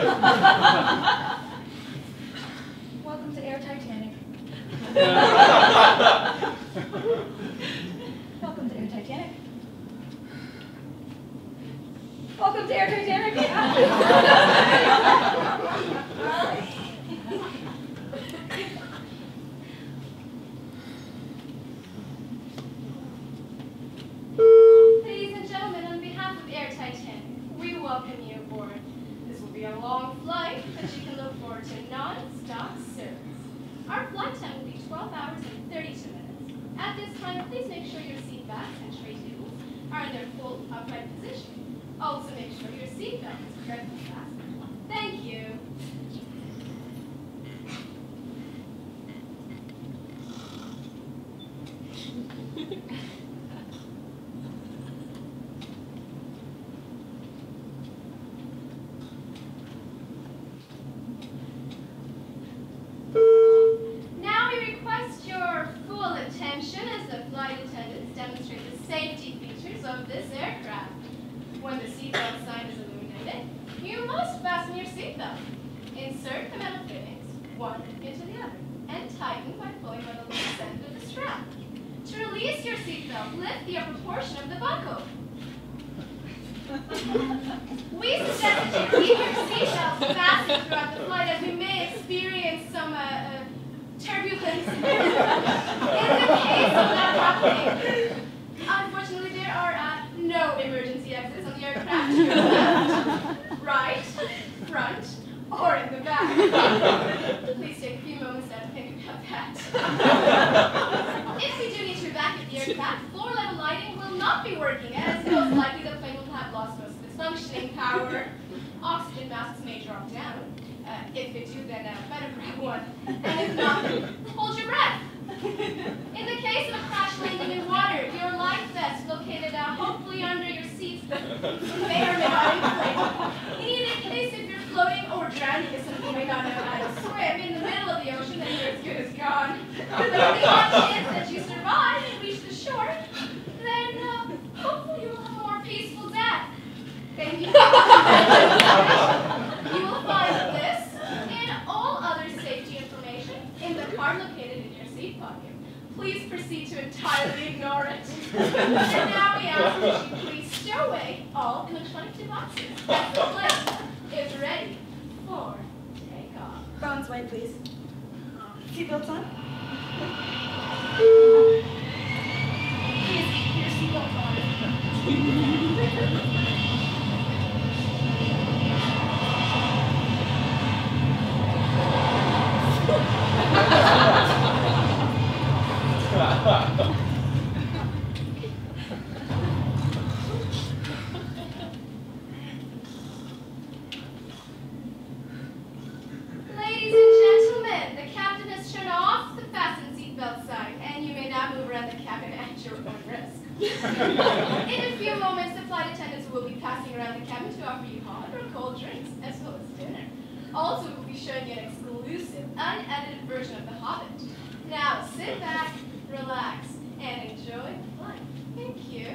Welcome to Air Titanic. Welcome to Air Titanic. Welcome to Air Titanic. Ladies and gentlemen, on behalf of Air Titanic, we welcome you aboard. This will be a long flight, but you can look forward to non-stop service. Our flight time will be 12 hours and 32 minutes. At this time, please make sure your seat backs and tray tables are in their full upright position. Also, make sure your seat belt is correctly fastened. Thank you. Now we request your full attention as the flight attendants demonstrate the safety features of this aircraft. When the seatbelt sign is illuminated, you must fasten your seatbelt. Insert the metal fittings, one into the other, and tighten by pulling on the loose end of the strap. To release your seatbelt, lift the upper portion of the buckle. We suggest that you keep your seatbelt fastened throughout the flight, as we may experience some turbulence. In the case of that happening, unfortunately, there are no emergency exits on the aircraft to your left, right, front, or in the back. Please take a few moments to think about that. If we do need to evacuate the aircraft, floor level lighting will not be working, as most likely the plane will have lost most of its functioning power. Oxygen masks may drop down. If they do, then better grab one. And if not, hold your breath. In the case of a crash landing in water, your life vest located hopefully under your seat may or may not inflate. In either case, if you're floating or drowning, as some of you may not know how to swim, in the middle of the ocean, then you're as good as gone. But in the odd chance that you survive and reach the shore, then hopefully you will have a more peaceful death. Thank you. You will find this and all other safety information in the card located in your seat pocket. Please proceed to entirely ignore it. And now we ask that you please stow away all electronic devices as the plane is ready for takeoff. Bones white, please. Seatbelts on. Please keep your seatbelt on. Ladies and gentlemen, the captain has turned off the fasten seatbelt sign, and you may now move around the cabin at your own risk. In a few moments, the flight attendants will be passing around the cabin to offer you hot or cold drinks, as well as dinner. Also, we will be showing you an exclusive, unedited version of The Hobbit. Now, sit back, relax, and enjoy the flight. Thank you.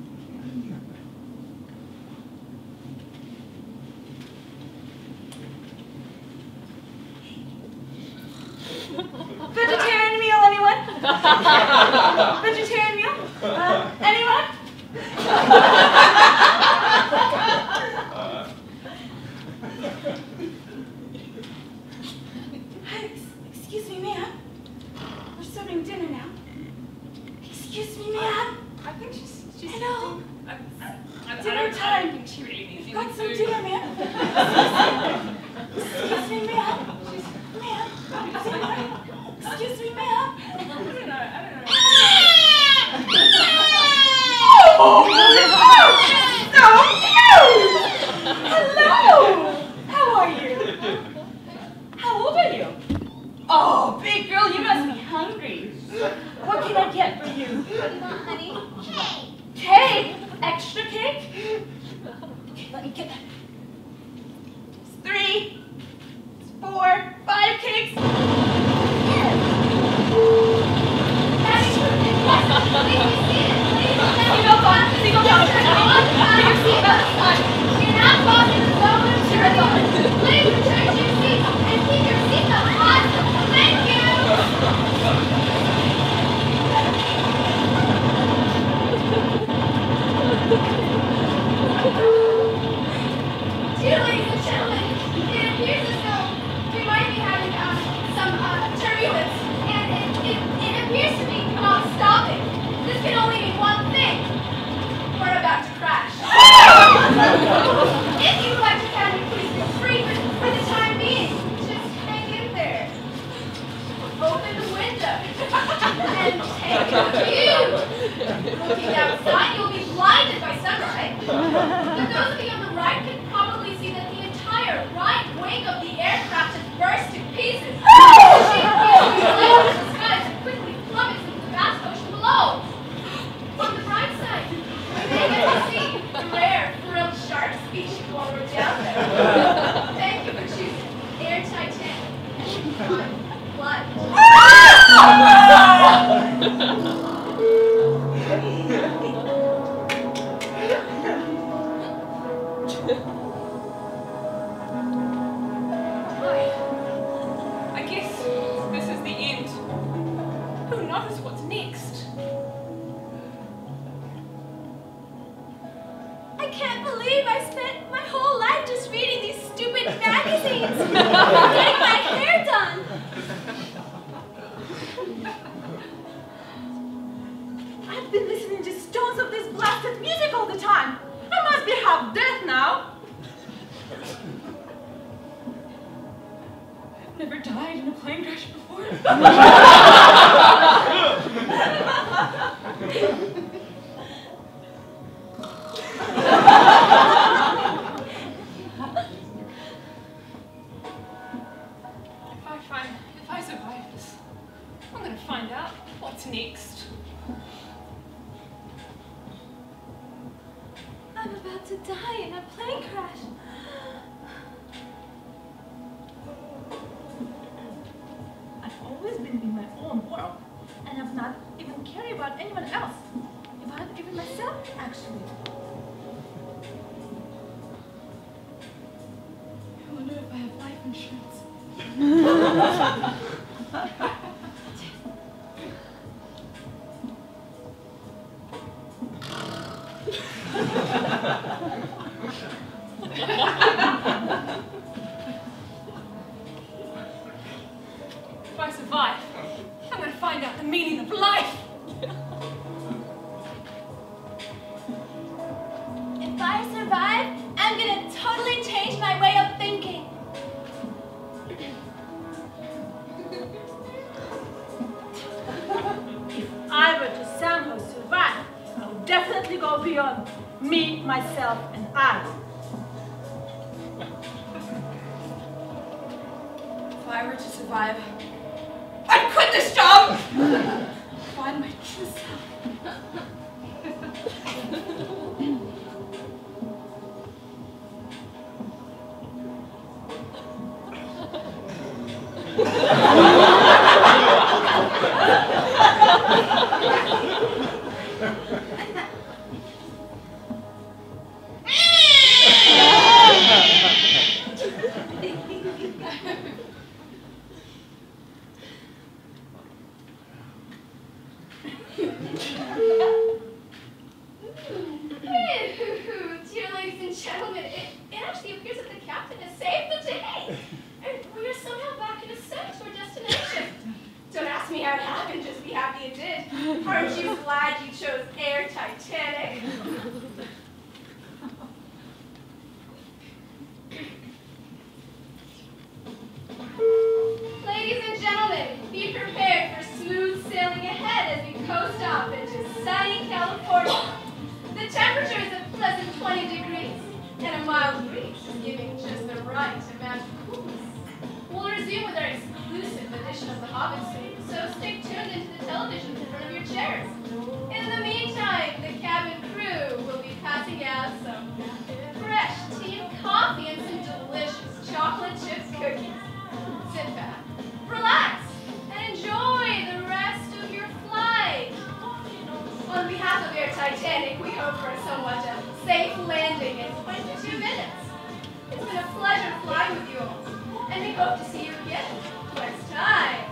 Vegetarian meal, anyone? Vegetarian meal? Anyone? Excuse me, ma'am. We're serving dinner now. Excuse me, ma'am. I think she's I know. dinner time. I don't think she really needs any Got some food. dinner, ma'am. Excuse me, ma'am. Ma'am. Excuse me, ma'am. I don't know. Oh, so cute! Hello! How are you? How old are you? Oh, big girl, you must be hungry. What can I get for you? What do you want, honey? Cake. Cake? Extra cake? Okay, let me get that. It's 3, it's 4, 5 cakes. Please believe I spent my whole life just reading these stupid magazines and getting my hair done. I've been listening to stones of this blasted music all the time. I must be half dead now. I've never died in a plane crash before. If I survive this, I'm gonna find out what's next. I'm about to die in a plane crash. I've always been in my own world, and I've not even cared about anyone else. About even myself, actually. I wonder if I have life insurance. If I survive, I'm gonna find out the meaning of life. If I survive, I'm gonna totally change my way of thinking. If I were to somehow survive, I would definitely go beyond me, myself, and I. If I were to survive, I'd quit this job! Find my true self. Dear ladies and gentlemen, it actually appears that the captain has saved the day. And we are somehow back in a sense to our destination. Don't ask me how it happened, just be happy it did. Aren't you glad you chose Air Titanic? Ladies and gentlemen, be prepared for smooth sailing ahead as we coast off into sunny California. The temperature is a pleasant 20 degrees, and a mild breeze is giving just the right amount of coolness. We'll resume with our exclusive edition of The Hobbit soon, so stay tuned into the television in front of your chairs. In the meantime, the cabin crew will be passing out some fresh tea and coffee and some delicious chocolate chip cookies. Sit back, relax, and enjoy the rest of your flight. On behalf of Air Titanic, we hope for a somewhat safe landing in 22 minutes. It's been a pleasure flying with you all, and we hope to see you again next time.